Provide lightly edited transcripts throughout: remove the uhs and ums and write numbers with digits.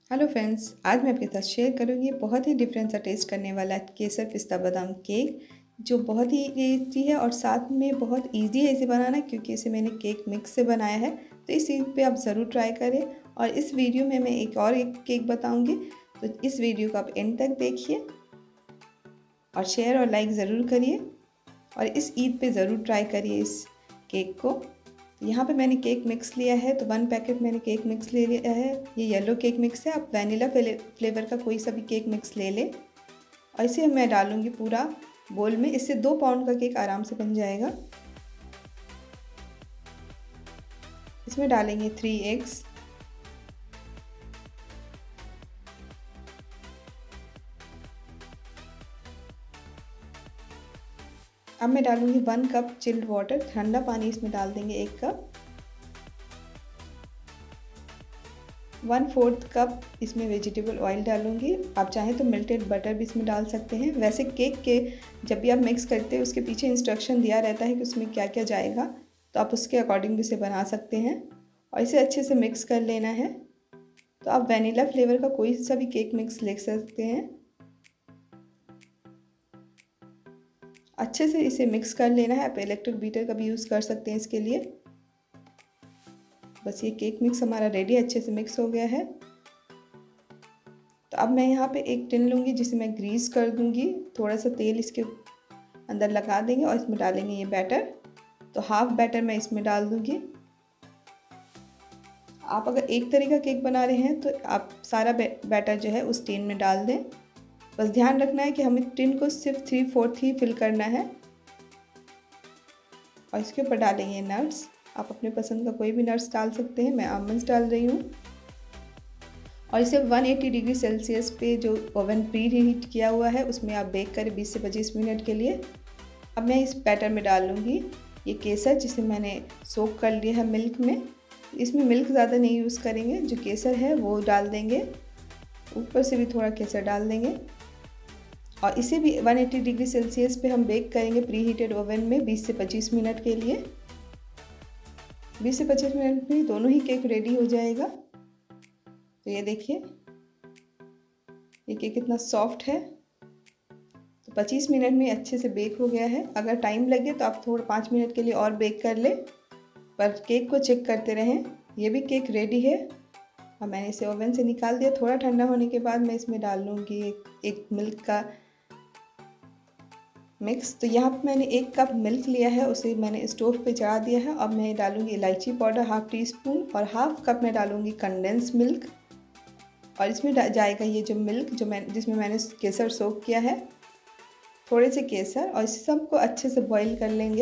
Hello friends, आज मैं आपके साथ शेयर करूँगी बहुत ही डिफरेंट सा टेस्ट करने वाला केसर पिस्ता बादाम केक जो बहुत ही टेस्टी है और साथ में बहुत इजी है इसे बनाना, क्योंकि इसे मैंने केक मिक्स से बनाया है। तो इस चीज़ पे आप ज़रूर ट्राई करें। और इस वीडियो में मैं एक केक बताऊँगी, तो इस वीडियो को आप एंड तक देखिए और शेयर और लाइक ज़रूर करिए। और इस ईद पे ज़रूर ट्राई करिए इस केक को। यहाँ पे मैंने केक मिक्स लिया है, तो 1 पैकेट मैंने केक मिक्स ले लिया है। ये येलो केक मिक्स है, आप वैनिला फ्लेवर का कोई सा भी केक मिक्स ले लें। और इसे मैं डालूँगी पूरा बोल में। इससे 2 पाउंड का केक आराम से बन जाएगा। इसमें डालेंगे 3 एग्स, अब मैं डालूँगी 1 कप चिल्ड वाटर, ठंडा पानी इसमें डाल देंगे 1 कप। 1/4 कप इसमें वेजिटेबल ऑयल डालूँगी। आप चाहें तो मेल्टेड बटर भी इसमें डाल सकते हैं। वैसे केक के जब भी आप मिक्स करते हैं उसके पीछे इंस्ट्रक्शन दिया रहता है कि उसमें क्या क्या जाएगा, तो आप उसके अकॉर्डिंग भी इसे बना सकते हैं। और इसे अच्छे से मिक्स कर लेना है। तो आप वैनिला फ्लेवर का कोई सा भी केक मिक्स ले सकते हैं। अच्छे से इसे मिक्स कर लेना है। आप इलेक्ट्रिक बीटर का भी यूज़ कर सकते हैं इसके लिए। बस ये केक मिक्स हमारा रेडी, अच्छे से मिक्स हो गया है। तो अब मैं यहाँ पे एक टिन लूँगी जिसे मैं ग्रीस कर दूँगी। थोड़ा सा तेल इसके अंदर लगा देंगे और इसमें डालेंगे ये बैटर। तो हाफ बैटर मैं इसमें डाल दूँगी। आप अगर एक तरह का केक बना रहे हैं तो आप सारा बैटर जो है उस टिन में डाल दें। बस ध्यान रखना है कि हमें टिन को सिर्फ 3/4 ही फिल करना है। और इसके ऊपर डालेंगे नट्स। आप अपने पसंद का कोई भी नट्स डाल सकते हैं, मैं आमंड्स डाल रही हूँ। और इसे 180 डिग्री सेल्सियस पे जो ओवन प्री हीट किया हुआ है उसमें आप बेक करें 20 से 25 मिनट के लिए। अब मैं इस बैटर में डाल लूँगी ये केसर जिसे मैंने सोक कर लिया है मिल्क में। इसमें मिल्क ज़्यादा नहीं यूज़ करेंगे, जो केसर है वो डाल देंगे। ऊपर से भी थोड़ा केसर डाल देंगे। और इसे भी 180 डिग्री सेल्सियस पे हम बेक करेंगे प्री हीटेड ओवन में 20 से 25 मिनट के लिए। 20 से 25 मिनट में दोनों ही केक रेडी हो जाएगा। तो ये देखिए ये केक कितना सॉफ्ट है। तो 25 मिनट में अच्छे से बेक हो गया है। अगर टाइम लगे तो आप थोड़ा 5 मिनट के लिए और बेक कर लें, पर केक को चेक करते रहें। ये भी केक रेडी है। अब मैंने इसे ओवन से निकाल दिया। थोड़ा ठंडा होने के बाद मैं इसमें डाल लूँगी एक मिल्क का मिक्स। तो यहाँ पर मैंने 1 कप मिल्क लिया है, उसे मैंने स्टोव पे चढ़ा दिया है। अब मैं डालूँगी इलायची पाउडर हाफ टी स्पून और हाफ कप में डालूँगी कंडेंस मिल्क। और इसमें जाएगा ये जो मिल्क जिसमें मैंने केसर सोक किया है, थोड़े से केसर। और इस सबको अच्छे से बॉईल कर लेंगे।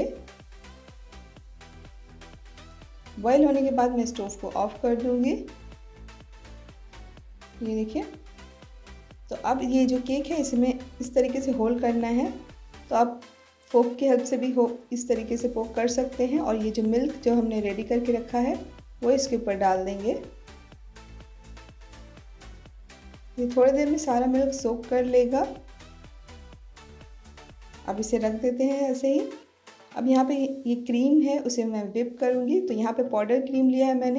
बॉईल होने के बाद मैं स्टोव को ऑफ कर दूँगी। ये देखिए। तो अब ये जो केक है इसमें इस तरीके से होल करना है। तो आप फोक की हेल्प से भी इस तरीके से पोक कर सकते हैं। और ये जो मिल्क जो हमने रेडी करके रखा है वो इसके ऊपर डाल देंगे। ये थोड़ी देर में सारा मिल्क सोक कर लेगा। अब इसे रख देते हैं ऐसे ही। अब यहाँ पे ये क्रीम है उसे मैं व्हिप करूँगी। तो यहाँ पे पाउडर क्रीम लिया है मैंने,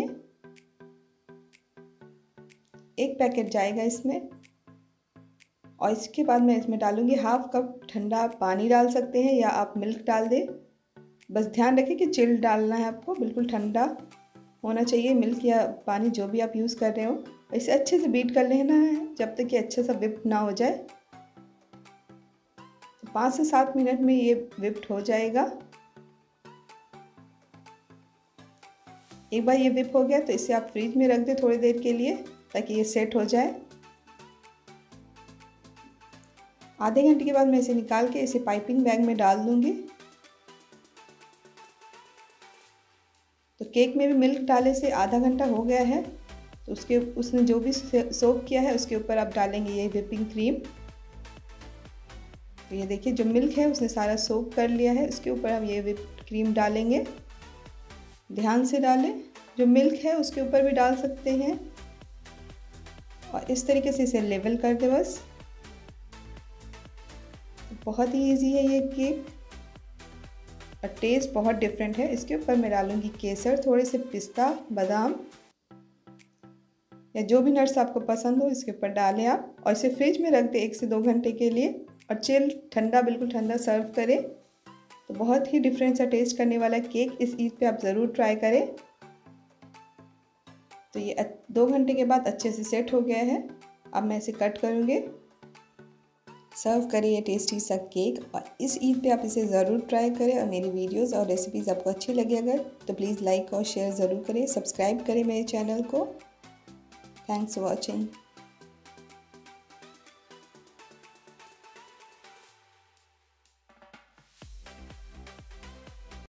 1 पैकेट जाएगा इसमें। और इसके बाद मैं इसमें डालूँगी हाफ कप ठंडा पानी, डाल सकते हैं या आप मिल्क डाल दें। बस ध्यान रखें कि चिल्ड डालना है आपको, बिल्कुल ठंडा होना चाहिए मिल्क या पानी जो भी आप यूज़ कर रहे हो। इसे अच्छे से बीट कर लेना है जब तक कि अच्छा सा व्हिप ना हो जाए। तो 5 से 7 मिनट में ये व्हिप्ड हो जाएगा। एक बार ये व्हिप हो गया तो इसे आप फ्रिज में रख दें थोड़ी देर के लिए ताकि ये सेट हो जाए। आधे घंटे के बाद मैं इसे निकाल के इसे पाइपिंग बैग में डाल दूँगी। तो केक में भी मिल्क डाले से आधा घंटा हो गया है। तो उसने जो भी सोक किया है उसके ऊपर आप डालेंगे ये व्हिपिंग क्रीम। तो ये देखिए जो मिल्क है उसने सारा सोक कर लिया है। इसके ऊपर हम ये व्हिप्ड क्रीम डालेंगे। ध्यान से डालें, जो मिल्क है उसके ऊपर भी डाल सकते हैं। और इस तरीके से इसे लेवल कर दें बस। बहुत ही इजी है ये केक और टेस्ट बहुत डिफरेंट है। इसके ऊपर मैं डालूँगी केसर, थोड़े से पिस्ता, बादाम। या जो भी नट्स आपको पसंद हो इसके ऊपर डालें आप, और इसे फ्रिज में रख दें 1 से 2 घंटे के लिए, और चिल ठंडा, बिल्कुल ठंडा सर्व करें। तो बहुत ही डिफरेंट सा टेस्ट करने वाला केक इस ईद पे आप ज़रूर ट्राई करें। तो ये 2 घंटे के बाद अच्छे से सेट हो गया है। अब मैं इसे कट करूँगी। सर्व करें ये टेस्टी सा केक, और इस ईद पे आप इसे ज़रूर ट्राई करें। और मेरी वीडियोस और रेसिपीज़ आपको अच्छी लगी अगर तो प्लीज़ लाइक और शेयर ज़रूर करें, सब्सक्राइब करें मेरे चैनल को। Thanks for watching.